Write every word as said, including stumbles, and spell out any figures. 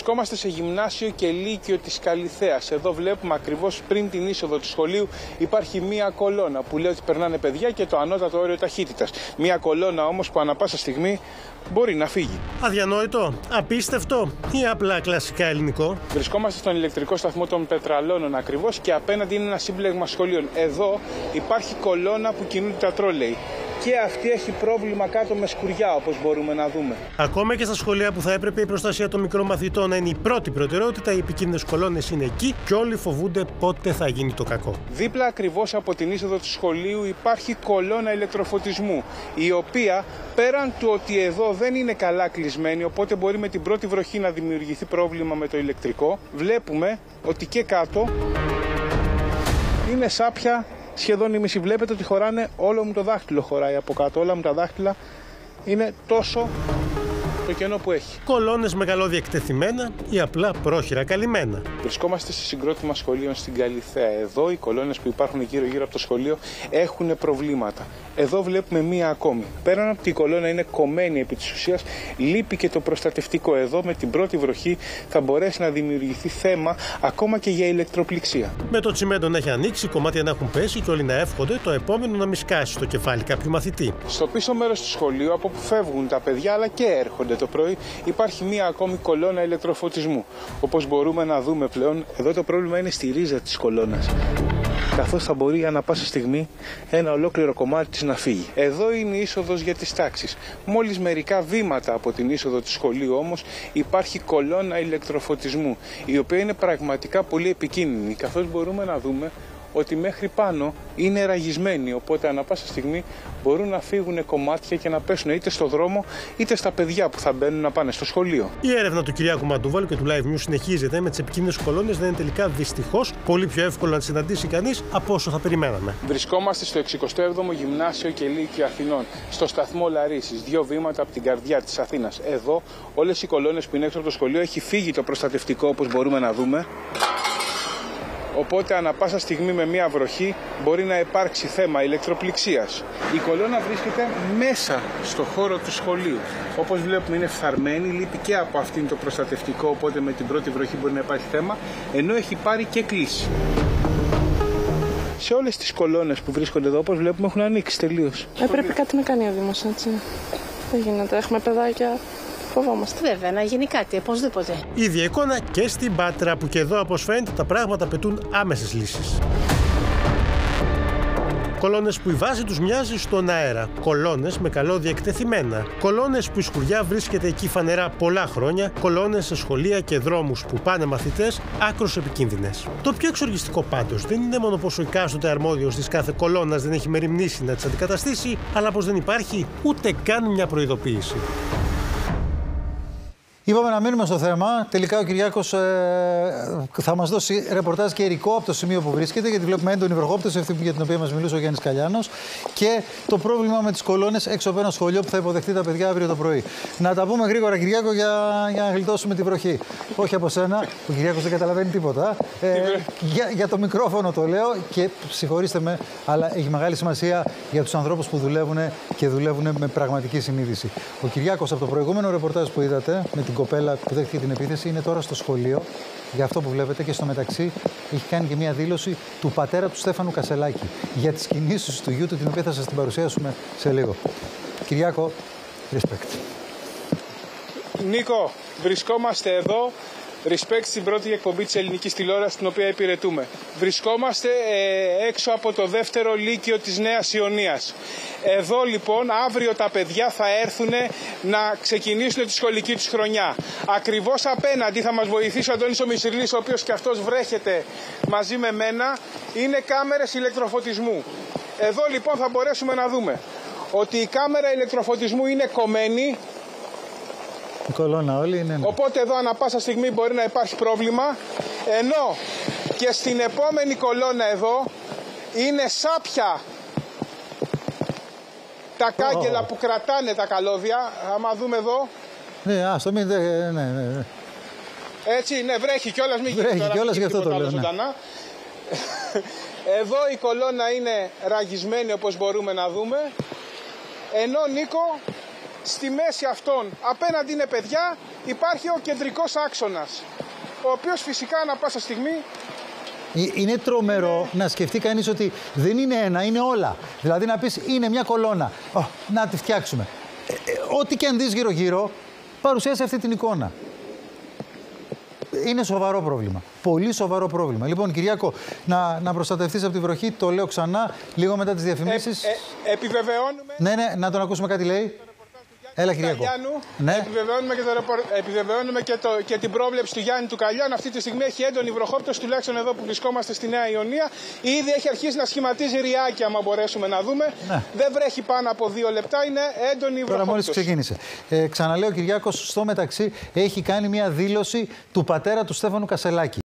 Βρισκόμαστε σε γυμνάσιο και λύκειο της Καλιθέας. Εδώ βλέπουμε ακριβώς πριν την είσοδο του σχολείου υπάρχει μία κολόνα που λέει ότι περνάνε παιδιά και το ανώτατο όριο ταχύτητας. Μία κολόνα όμως που ανά πάσα στιγμή μπορεί να φύγει. Αδιανόητο, απίστευτο ή απλά κλασικά ελληνικό? Βρισκόμαστε στον ηλεκτρικό σταθμό των Πετραλώνων ακριβώς και απέναντι είναι ένα σύμπλεγμα σχολείων. Εδώ υπάρχει κολόνα που κινούνται τα τρόλεϊ. Και αυτή έχει πρόβλημα κάτω με σκουριά, όπως μπορούμε να δούμε. Ακόμα και στα σχολεία που θα έπρεπε η προστασία των μικρών μαθητών να είναι η πρώτη προτεραιότητα, οι επικίνδυνες κολόνες είναι εκεί και όλοι φοβούνται πότε θα γίνει το κακό. Δίπλα ακριβώς από την είσοδο του σχολείου υπάρχει κολόνα ηλεκτροφωτισμού, η οποία πέραν του ότι εδώ δεν είναι καλά κλεισμένη, οπότε μπορεί με την πρώτη βροχή να δημιουργηθεί πρόβλημα με το ηλεκτρικό, βλέπουμε ότι και κάτω είναι σάπια. Σχεδόν η μισή. Βλέπετε ότι χωράνε, όλο μου το δάχτυλο χωράει από κάτω. Όλα μου τα δάχτυλα είναι τόσο το κενό που έχει. Κολόνες μεγαλόδιεκτεθειμένα ή απλά πρόχειρα καλυμμένα. Βρισκόμαστε σε συγκρότημα σχολείων στην Καλιθέα. Εδώ οι κολόνες που υπάρχουν γύρω-γύρω από το σχολείο έχουν προβλήματα. Εδώ βλέπουμε μία ακόμη. Πέραν από την κολόνα είναι κομμένη επί της ουσίας, λείπει και το προστατευτικό. Εδώ με την πρώτη βροχή θα μπορέσει να δημιουργηθεί θέμα ακόμα και για ηλεκτροπληξία. Με το τσιμέντο να έχει ανοίξει, κομμάτια να έχουν πέσει και όλοι να εύχονται το επόμενο να μη σκάσει στο κεφάλι κάποιου μαθητή. Στο πίσω μέρος του σχολείου, από που φεύγουν τα παιδιά αλλά και έρχονται το πρωί, υπάρχει μία ακόμη κολόνα ηλεκτροφωτισμού. Όπως μπορούμε να δούμε πλέον, εδώ το πρόβλημα είναι στη ρίζα της κολόνας, καθώς θα μπορεί ανά πάσα στιγμή ένα ολόκληρο κομμάτι της να φύγει. Εδώ είναι η είσοδος για τις τάξεις. Μόλις μερικά βήματα από την είσοδο του σχολείου όμως υπάρχει κολόνα ηλεκτροφωτισμού, η οποία είναι πραγματικά πολύ επικίνδυνη, καθώς μπορούμε να δούμε ότι μέχρι πάνω είναι ραγισμένοι, οπότε ανά πάσα στιγμή μπορούν να φύγουν κομμάτια και να πέσουν είτε στο δρόμο είτε στα παιδιά που θα μπαίνουν να πάνε στο σχολείο. Η έρευνα του Κυριάκου Μαντούβαλου και του Live News συνεχίζεται με τις επικίνδυνες κολόνες να είναι τελικά δυστυχώς πολύ πιο εύκολο να τις συναντήσει κανείς από όσο θα περιμέναμε. Βρισκόμαστε στο εξηκοστό έβδομο Γυμνάσιο και Λύκειο Αθηνών, στο σταθμό Λαρίσης, δύο βήματα από την καρδιά της Αθήνας. Εδώ όλες οι κολόνες που είναι έξω από το σχολείο έχει φύγει το προστατευτικό, όπως μπορούμε να δούμε. Οπότε ανά πάσα στιγμή με μία βροχή μπορεί να υπάρξει θέμα ηλεκτροπληξίας. Η κολόνα βρίσκεται μέσα στο χώρο του σχολείου. Όπως βλέπουμε είναι φθαρμένη, λείπει και από αυτήν το προστατευτικό, οπότε με την πρώτη βροχή μπορεί να υπάρχει θέμα, ενώ έχει πάρει και κλείσει. Σε όλες τις κολόνες που βρίσκονται εδώ, όπως βλέπουμε, έχουν ανοίξει τελείως. Ε, πρέπει κάτι να κάνει ο Δήμος, έτσι. Δεν γίνεται, έχουμε παιδάκια. Φοβόμαστε. Βέβαια, να γίνει κάτι, οπωσδήποτε. Ίδια εικόνα και στην Πάτρα, που και εδώ, όπως φαίνεται, τα πράγματα απαιτούν άμεσες λύσεις. Κολόνες που η βάση τους μοιάζει στον αέρα. Κολόνες με καλώδια εκτεθειμένα. Κολόνες που η σκουριά βρίσκεται εκεί φανερά πολλά χρόνια. Κολόνες σε σχολεία και δρόμους που πάνε μαθητές, άκρως επικίνδυνες. Το πιο εξοργιστικό πάντως δεν είναι μόνο πως ο εκάστοτε αρμόδιος της κάθε κολόνας δεν έχει μεριμνήσει να τις αντικαταστήσει, αλλά πως δεν υπάρχει ούτε καν μια προειδοποίηση. Είπαμε να μείνουμε στο θέμα. Τελικά ο Κυριάκος ε, θα μας δώσει ρεπορτάζ και ειρικό από το σημείο που βρίσκεται, γιατί βλέπουμε έντονη βροχόπτωση, αυτή για την οποία μας μιλούσε ο Γιάννης Καλιάνος, και το πρόβλημα με τις κολόνες έξω από ένα σχολείο που θα υποδεχτεί τα παιδιά αύριο το πρωί. Να τα πούμε γρήγορα, Κυριάκο, για, για να γλιτώσουμε τη βροχή. Όχι από σένα, ο Κυριάκος δεν καταλαβαίνει τίποτα. Ε, για, για το μικρόφωνο το λέω και συγχωρήστε με, αλλά έχει μεγάλη σημασία για τους ανθρώπους που δουλεύουν και δουλεύουν με πραγματική συνείδηση. Ο Κυριάκος από το προηγούμενο ρεπορτάζ που είδατε, με την κοπέλα που δέχτηκε την επίθεση, είναι τώρα στο σχολείο, για αυτό που βλέπετε, και στο μεταξύ έχει κάνει και μία δήλωση του πατέρα του Στέφανου Κασελάκη για τις κινήσεις του γιού του, την οποία θα σας την παρουσιάσουμε σε λίγο. Κυριάκο, respect. Νίκο, βρισκόμαστε εδώ. Respect στην πρώτη εκπομπή της ελληνικής τηλεόρασης, την οποία υπηρετούμε. Βρισκόμαστε ε, έξω από το δεύτερο λύκειο της Νέας Ιωνίας. Εδώ λοιπόν αύριο τα παιδιά θα έρθουν να ξεκινήσουν τη σχολική τους χρονιά. Ακριβώς απέναντι θα μας βοηθήσει ο Αντώνης ο Μισηρλής, ο οποίος και αυτός βρέχεται μαζί με μένα, είναι κάμερες ηλεκτροφωτισμού. Εδώ λοιπόν θα μπορέσουμε να δούμε ότι η κάμερα ηλεκτροφωτισμού είναι κομμένη. Η κολόνα όλη είναι. Οπότε εδώ ανά πάσα στιγμή μπορεί να υπάρχει πρόβλημα, ενώ και στην επόμενη κολόνα εδώ είναι σάπια τα κάγκελα oh. που κρατάνε τα καλώδια. Άμα δούμε εδώ. Ναι, άστο, μην... Ναι, ναι, ναι. Έτσι, ναι, βρέχει κιόλας, μην βρέχει τώρα, κιόλας, γι' αυτό το λέω. Ναι. Εδώ η κολόνα είναι ραγισμένη, όπως μπορούμε να δούμε, ενώ Νίκο στη μέση αυτών, απέναντι είναι παιδιά, υπάρχει ο κεντρικός άξονας, ο οποίος φυσικά ανά πάσα στιγμή... Είναι τρομερό είναι... να σκεφτεί κανείς ότι δεν είναι ένα, είναι όλα. Δηλαδή να πεις είναι μια κολόνα, oh, να τη φτιάξουμε. Ε, ε, ό,τι και αν δεις γύρω-γύρω, παρουσιάζει αυτή την εικόνα. Είναι σοβαρό πρόβλημα. Πολύ σοβαρό πρόβλημα. Λοιπόν, Κυριάκο, να, να προστατευτείς από τη βροχή, το λέω ξανά, λίγο μετά τις διαφημίσεις. Ε, ε, επιβεβαιώνουμε... Ναι, ναι, να τον ακούσουμε κάτι λέει. Έλα, Κυριάκο. Ναι. Επιβεβαιώνουμε, και, το, επιβεβαιώνουμε και, το, και την πρόβλεψη του Γιάννη του Καλιάνου. Αυτή τη στιγμή έχει έντονη βροχόπτωση, τουλάχιστον εδώ που βρισκόμαστε στη Νέα Ιωνία. Ήδη έχει αρχίσει να σχηματίζει ριάκι, άμα μπορέσουμε να δούμε. Ναι. Δεν βρέχει πάνω από δύο λεπτά, είναι έντονη βροχόπτωση. Τώρα μόλις ξεκίνησε. Ε, ξαναλέω, Κυριάκος, στο μεταξύ έχει κάνει μια δήλωση του πατέρα του Στέφανου Κασελάκη.